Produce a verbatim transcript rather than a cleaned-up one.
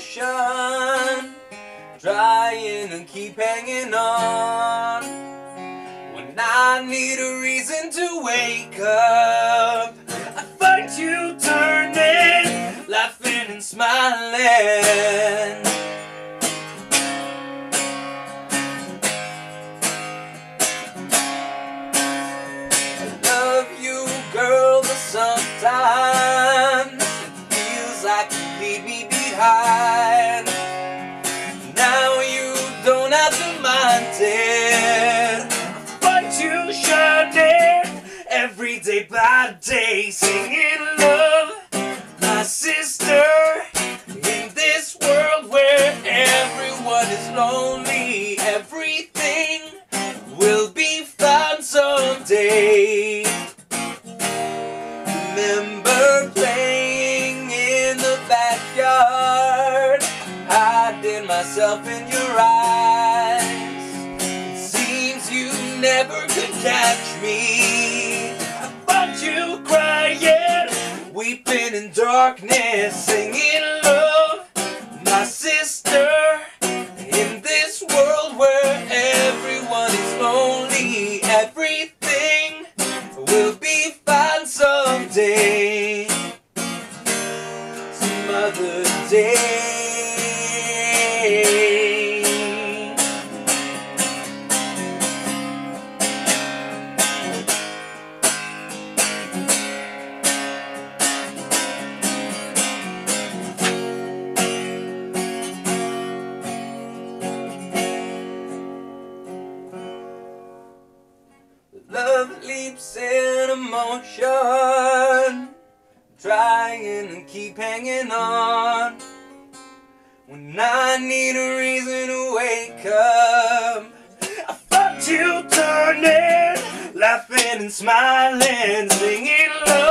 emotion, trying to keep hanging on. When I need a reason to wake up, I find you turning, laughing and smiling. Girl, but sometimes it feels like you leave me behind. Now you don't have to mind it. I find you shining every day by day, singing love, my sister. In this world where everyone is lonely, everything will be fine someday. Remember playing in the backyard, hiding myself in your eyes. It seems you never could catch me. I found you crying, weeping in darkness, singing love, my sister. In this world where everyone is lonely, everything will be fine someday, some other day. Love leaps in emotion, trying to keep hanging on. When I need a reason to wake up, I find you turning, laughing and smiling, singing love.